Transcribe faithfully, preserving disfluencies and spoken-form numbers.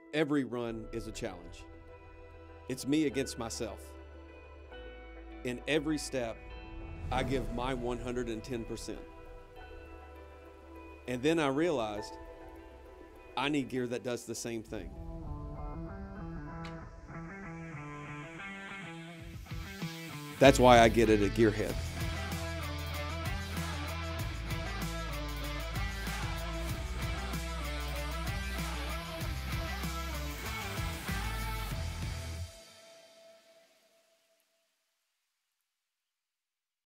Every run is a challenge. It's me against myself. In every step, I give my one hundred ten percent. And then I realized I need gear that does the same thing. That's why I get it at Gearhead.